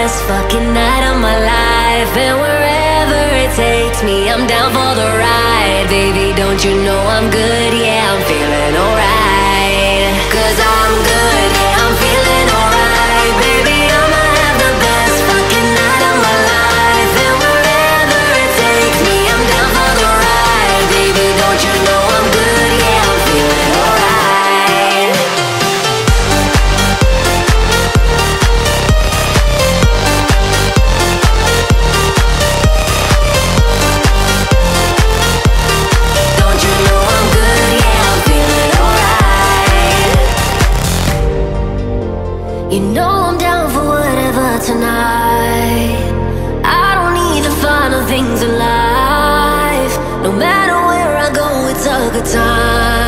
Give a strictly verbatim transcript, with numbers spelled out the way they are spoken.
best fucking night of my life. And wherever it takes me, I'm down for the ride. Baby, don't you know I'm good? Yeah, I'm feeling alright. Cause I'm good, yeah, I'm feeling alright. Baby, I'ma have the best fucking night of my life. And wherever it takes me, I'm down for the ride. Baby, don't you know I'm good? Yeah, I'm feeling alright. You know I'm down for whatever tonight. I don't need the final things in life. No matter where I go, it's a good time.